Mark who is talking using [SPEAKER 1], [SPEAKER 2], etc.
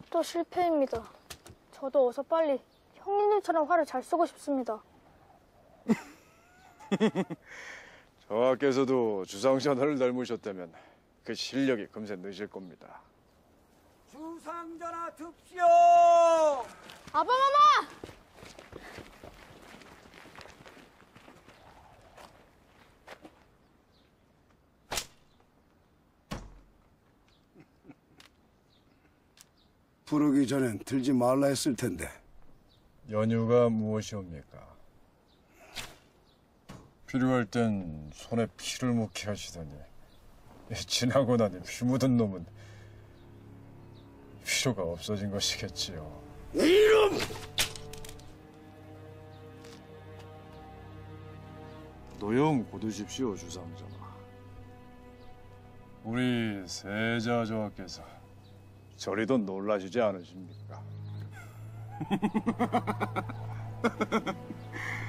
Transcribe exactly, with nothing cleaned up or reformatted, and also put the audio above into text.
[SPEAKER 1] 또 실패입니다. 저도 어서 빨리 형님들처럼 활을 잘 쏘고 싶습니다.
[SPEAKER 2] 저하께서도 주상전하를 닮으셨다면 그 실력이 금세 늦을 겁니다.
[SPEAKER 3] 주상전하 듭시오!
[SPEAKER 1] 아바마마!
[SPEAKER 4] 부르기 전엔 들지 말라 했을 텐데.
[SPEAKER 2] 연유가 무엇이옵니까? 필요할 땐 손에 피를 묻게 하시더니 지나고 나니 피 묻은 놈은 필요가 없어진 것이겠지요.
[SPEAKER 4] 이름!
[SPEAKER 2] 노여움 고두십시오, 주상전하. 우리 세자 저하께서 저리도 놀라시지 않으십니까?